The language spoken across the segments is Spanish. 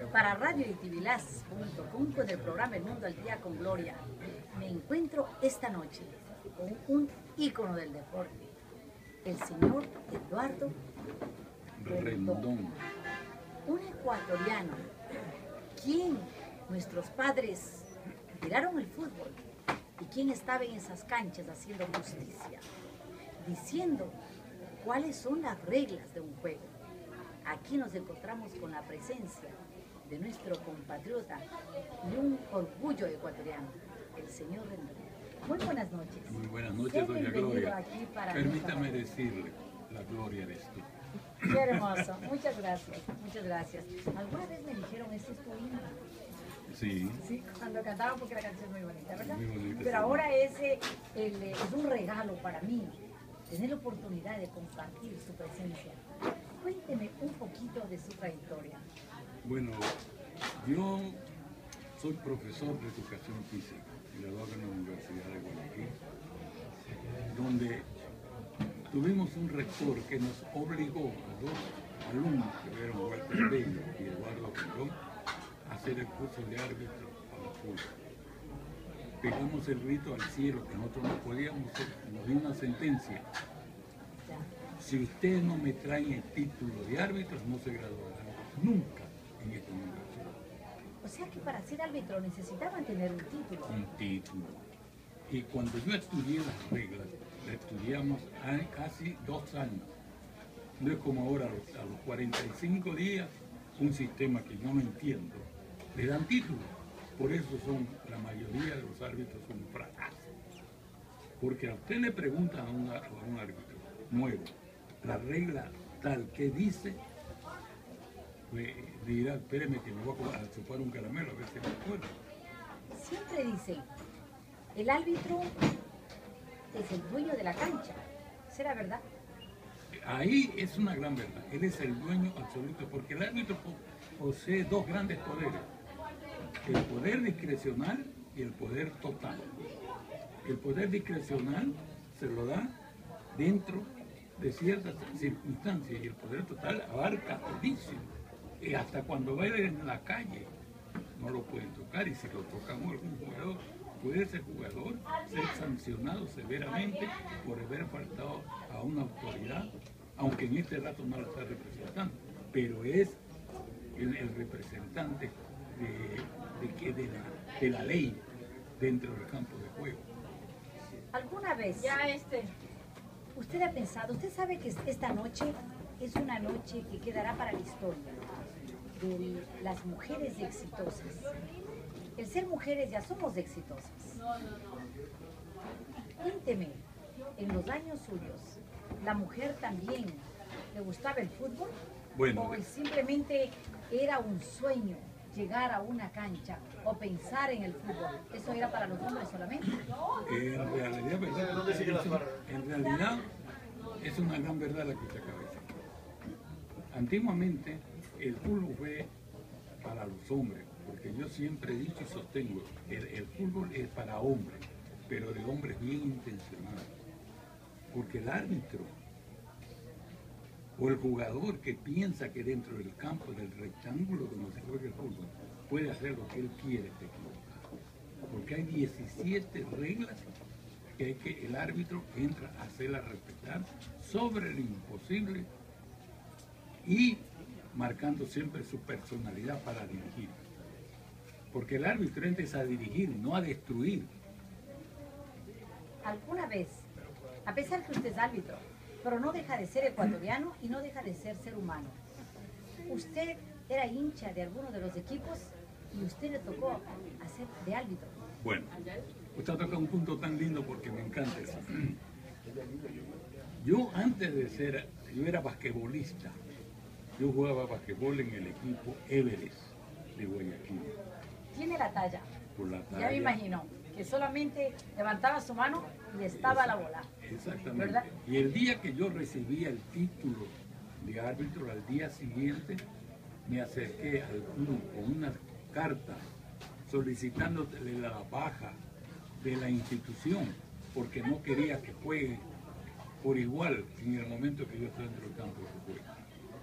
Para Radio Itivilás.com con el programa El Mundo al Día con Gloria, me encuentro esta noche con un ícono del deporte, el señor Eduardo Rendón. Un ecuatoriano, quien nuestros padres tiraron el fútbol y quien estaba en esas canchas haciendo justicia, diciendo cuáles son las reglas de un juego. Aquí nos encontramos con la presencia de nuestro compatriota y un orgullo ecuatoriano, el señor Rendón. Muy buenas noches. Muy buenas noches, doña Gloria. Permítame decirle, la Gloria eres tú. Qué hermoso, muchas gracias, muchas gracias. ¿Alguna vez me dijeron, este es tu himno? Sí. Sí, cuando cantaban, porque la canción es muy bonita, ¿verdad? Muy bonita, pero sí. ahora es un regalo para mí, tener la oportunidad de compartir su presencia. Cuénteme un poquito de su trayectoria. Bueno, yo soy profesor de educación física, graduado en la Universidad de Guayaquil, donde tuvimos un rector que nos obligó a dos alumnos, que eran Walter Bello y Eduardo Rendón, a hacer el curso de árbitro para fútbol. Pegamos el grito al cielo que nosotros no podíamos hacer, nos dio una sentencia. Si ustedes no me traen el título de árbitros, no se graduarán nunca en esta universidad. O sea que para ser árbitro necesitaban tener un título. Un título. Y cuando yo estudié las reglas, la estudiamos casi 2 años. No es como ahora, a los 45 días, un sistema que yo no entiendo, le dan título. Por eso la mayoría de los árbitros son fracasos. Porque a usted le preguntan a un árbitro nuevo, la regla tal que dice, pues dirá, espéreme que me voy a chupar un caramelo a ver si me acuerdo. Siempre dicen, el árbitro es el dueño de la cancha. ¿Será verdad? Ahí es una gran verdad. Él es el dueño absoluto, porque el árbitro posee 2 grandes poderes. El poder discrecional y el poder total. El poder discrecional se lo da dentro de ciertas circunstancias y el poder total abarca todísimo. Y hasta cuando va en la calle no lo pueden tocar, y si lo tocamos a algún jugador, puede ese jugador ser sancionado severamente por haber faltado a una autoridad, aunque en este rato no la está representando, pero es el representante de la ley dentro del campo de juego. ¿Alguna vez usted ha pensado, usted sabe que esta noche es una noche que quedará para la historia de las mujeres exitosas? El ser mujeres ya somos exitosas. Cuénteme, en los años suyos, ¿la mujer también le gustaba el fútbol? Bueno, ¿O simplemente era un sueño llegar a una cancha o pensar en el fútbol? ¿Eso era para los hombres solamente? En realidad, es una gran verdad la que usted acaba de decir. Antiguamente el fútbol fue para los hombres, porque yo siempre he dicho y sostengo, el fútbol es para hombres, pero de hombres bien intencionados. Porque el árbitro o el jugador que piensa que dentro del campo, del rectángulo donde se juega el fútbol, puede hacer lo que él quiere, te equivocas. Porque hay 17 reglas que el árbitro entra a hacerlas respetar sobre lo imposible y marcando siempre su personalidad para dirigir. Porque el árbitro entra a dirigir, no a destruir. ¿Alguna vez, a pesar que usted es árbitro, pero no deja de ser ecuatoriano y no deja de ser humano, usted era hincha de alguno de los equipos y usted le tocó hacer de árbitro? Bueno, usted toca un punto tan lindo porque me encanta eso. Yo antes de yo era basquetbolista. Yo jugaba basquetbol en el equipo Everest de Guayaquil. Tiene la talla. Por la talla. Ya me imagino que solamente levantaba su mano y estaba la bola. Exactamente. ¿Verdad? Y el día que yo recibía el título de árbitro, al día siguiente me acerqué al club con una carta solicitándole la baja de la institución porque no quería que juegue por igual en el momento que yo estoy dentro del campo de juego.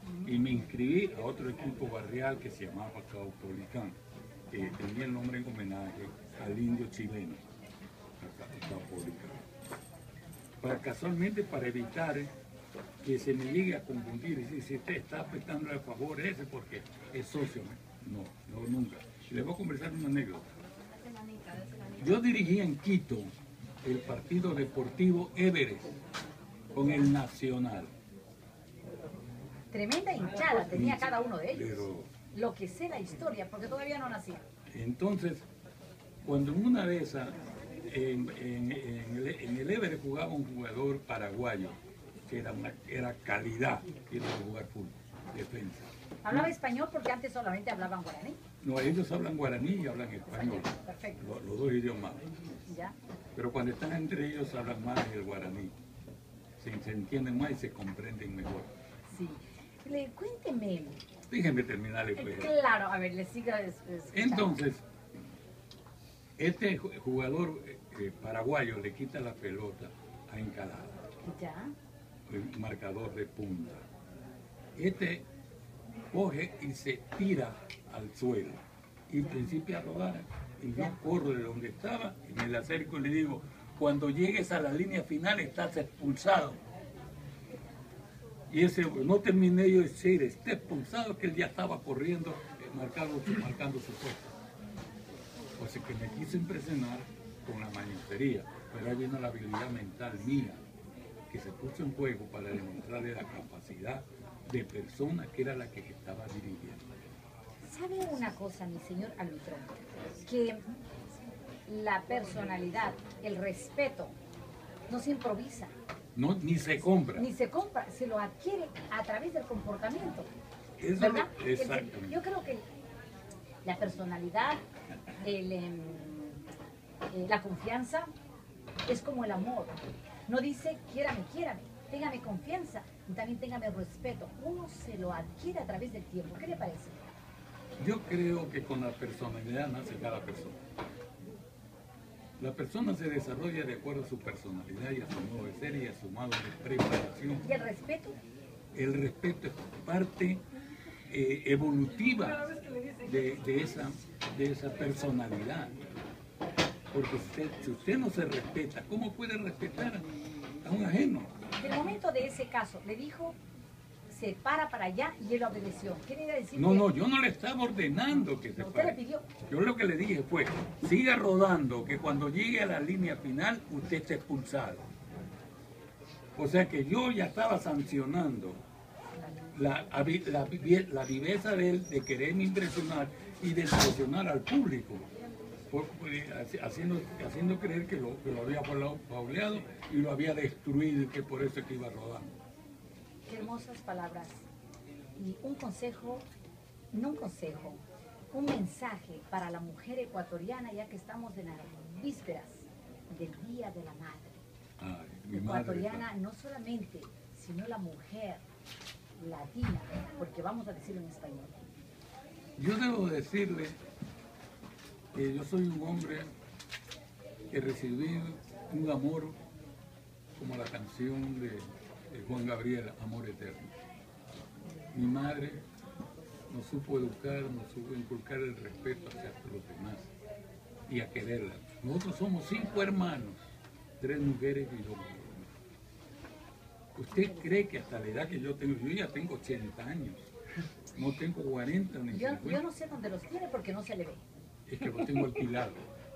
y me inscribí a otro equipo barrial que se llamaba Caupolicán, que tenía el nombre en homenaje al indio chileno, Caupolicán. Casualmente para evitar que se me llegue a confundir y decir, si usted está prestando el favor ese porque es socio. No, nunca. Les voy a conversar una anécdota. Yo dirigía en Quito el partido deportivo Everest con el Nacional. Tremenda hinchada tenía cada uno de ellos. Pero, lo que sé la historia, porque todavía no nacía. Entonces, cuando en una de esas, en el Everest jugaba un jugador paraguayo, que era calidad, que iba a jugar fútbol, defensa. ¿Hablaba español porque antes solamente hablaban guaraní? No, ellos hablan guaraní y hablan español. Perfecto. Los dos idiomas. ¿Ya? Pero cuando están entre ellos hablan más el guaraní. Se entienden más y se comprenden mejor. Sí. Cuénteme. Déjenme terminar el Claro, a ver, le sigo escuchando. Entonces, este jugador paraguayo le quita la pelota a Encalada. ¿Ya? El marcador de punta. Este coge y se tira al suelo y principia a rodar. Y yo corro de donde estaba y me le acerco y le digo, cuando llegues a la línea final estás expulsado. Y ese no terminé yo de decir, está expulsado, que él ya estaba corriendo, marcando su puesto. O sea que me quise impresionar con la mañosería, pero ahí vino la habilidad mental mía, que se puso en juego para demostrarle la capacidad de persona que era la que estaba dirigiendo. ¿Sabe una cosa, mi señor Albitrón? Que la personalidad, el respeto, no se improvisa. No, ni se compra. Ni se compra, se lo adquiere a través del comportamiento. Eso ¿verdad? Exactamente. Yo creo que la personalidad, la confianza, es como el amor. No dice, quiérame, téngame confianza y también téngame respeto. Uno se lo adquiere a través del tiempo. ¿Qué le parece? Yo creo que con la personalidad nace cada persona. La persona se desarrolla de acuerdo a su personalidad y a su modo de ser y a su modo de preparación. ¿Y el respeto? El respeto es parte evolutiva de esa personalidad. Porque si usted no se respeta, ¿cómo puede respetar a un ajeno? En el momento de ese caso, le dijo, se para allá y él obedeció. ¿Quiere decir No, que... no, yo no le estaba ordenando que se ¿Usted pare. le pidió? Yo lo que le dije fue, siga rodando, que cuando llegue a la línea final, usted está expulsado. O sea que yo ya estaba sancionando la viveza de él de quererme impresionar y de impresionar al público, haciendo creer que lo había fauleado y lo había destruido y que por eso es que iba rodando. Qué hermosas palabras. Y un consejo, no un consejo, un mensaje para la mujer ecuatoriana, ya que estamos en las vísperas del Día de la Madre. Ay, mi Ecuatoriana madre, no solamente, sino la mujer latina, porque vamos a decirlo en español. yo debo decirle que yo soy un hombre que recibí un amor como la canción de Juan Gabriel, Amor Eterno. Mi madre nos supo educar, nos supo inculcar el respeto hacia los demás y a quererla. Nosotros somos 5 hermanos, 3 mujeres y 2 hombres. ¿Usted cree que hasta la edad que yo tengo, yo ya tengo 80 años, no tengo 40 ni 50? Yo no sé dónde los tiene porque no se le ve. Es que lo tengo alquilado.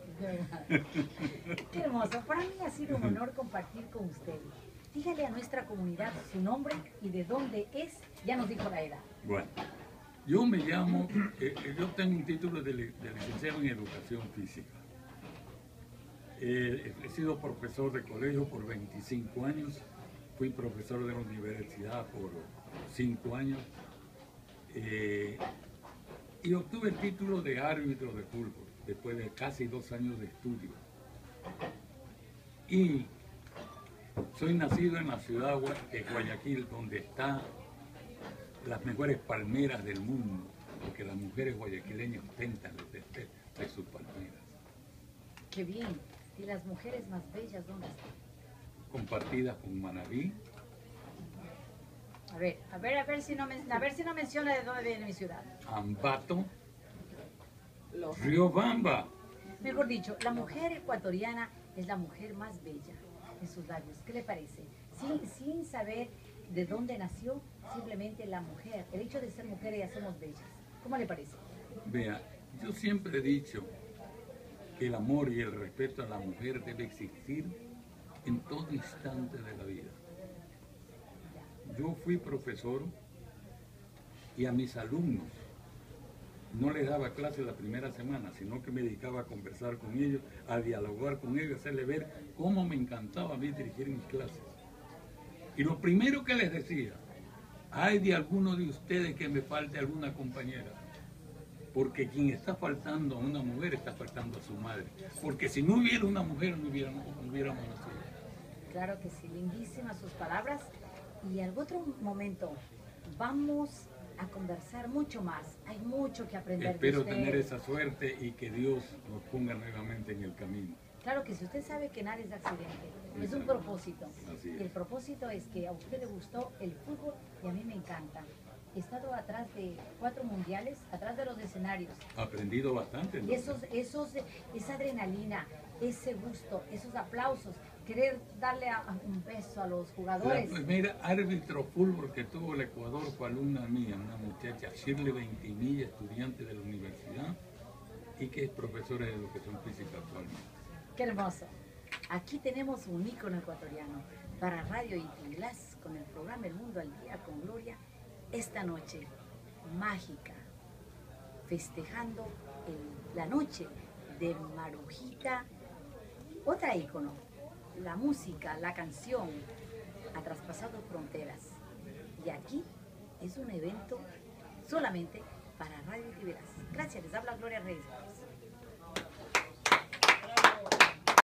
Qué hermoso. Para mí ha sido un honor compartir con usted. Dígale a nuestra comunidad su nombre y de dónde es. Ya nos dijo la edad. Bueno, yo me llamo, yo tengo un título de licenciado en Educación Física. He sido profesor de colegio por 25 años, fui profesor de la universidad por 5 años y obtuve el título de árbitro de fútbol después de casi 2 años de estudio. Y soy nacido en la ciudad de Guayaquil, donde están las mejores palmeras del mundo, porque las mujeres guayaquileñas ostentan de sus palmeras. Qué bien. ¿Y las mujeres más bellas dónde están? Compartidas con Manabí, A ver si no menciona de dónde viene mi ciudad. Ambato, Los- Riobamba. Mejor dicho, la mujer ecuatoriana es la mujer más bella en sus labios. ¿Qué le parece? Sin saber de dónde nació, simplemente la mujer, el hecho de ser mujer ya somos bellas. ¿Cómo le parece? Vea, yo siempre he dicho que el amor y el respeto a la mujer debe existir en todo instante de la vida. Yo fui profesor y a mis alumnos no les daba clase la primera semana, sino que me dedicaba a conversar con ellos, a dialogar con ellos, a hacerles ver cómo me encantaba a mí dirigir mis clases. Y lo primero que les decía, hay de alguno de ustedes que me falte alguna compañera, porque quien está faltando a una mujer está faltando a su madre, porque si no hubiera una mujer no hubiéramos nacido. Claro que sí, lindísimas sus palabras. Y en otro momento vamos a conversar mucho más. Hay mucho que aprender de Espero usted. tener esa suerte y que Dios nos ponga nuevamente en el camino. Claro que sí, usted sabe que nada es accidente, es un propósito. Así es. Y el propósito es que a usted le gustó el fútbol y a mí me encanta. He estado atrás de 4 mundiales, atrás de los escenarios. He aprendido bastante. ¿No? Y esa adrenalina, ese gusto, esos aplausos, querer darle un beso a los La jugadores. primera árbitro fútbol que tuvo el Ecuador fue alumna mía, una muchacha, Shirley Ventimilla, estudiante de la universidad y que es profesora de educación física actualmente. Qué hermoso. Aquí tenemos un ícono ecuatoriano para Radio Itinglás con el programa El Mundo al Día con Gloria. Esta noche mágica, festejando la noche de Marujita, otra ícono. La música, la canción ha traspasado fronteras. Y aquí es un evento solamente para Radio Itinglás. Gracias, les habla Gloria Reyes.